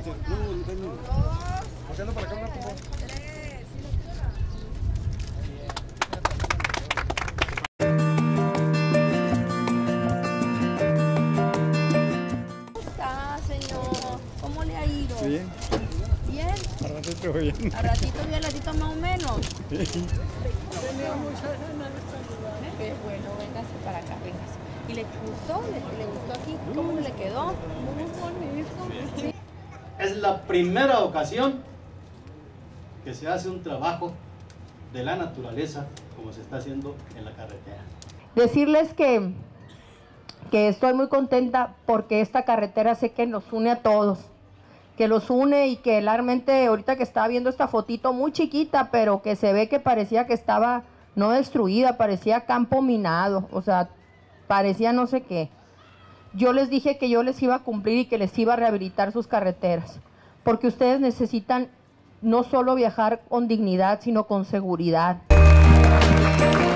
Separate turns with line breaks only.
¿Cómo le ha ido?
Bien.
¿Bien?
A ratito bien.
¿A ratito bien, a ratito más o menos?
Sí.
Tenía muchas ganas de saludar. Qué bueno, véngase para acá, véngase. ¿Y le gustó? ¿Le gustó aquí? ¿Cómo le quedó? Muy bonito. Sí.
Es la primera ocasión que se hace un trabajo de la naturaleza como se está haciendo en la carretera.
Decirles que estoy muy contenta porque esta carretera sé que nos une a todos, que los une y que realmente ahorita que estaba viendo esta fotito muy chiquita, pero que se ve que parecía que estaba no destruida, parecía campo minado, o sea, parecía no sé qué. Yo les dije que yo les iba a cumplir y que les iba a rehabilitar sus carreteras, porque ustedes necesitan no solo viajar con dignidad, sino con seguridad.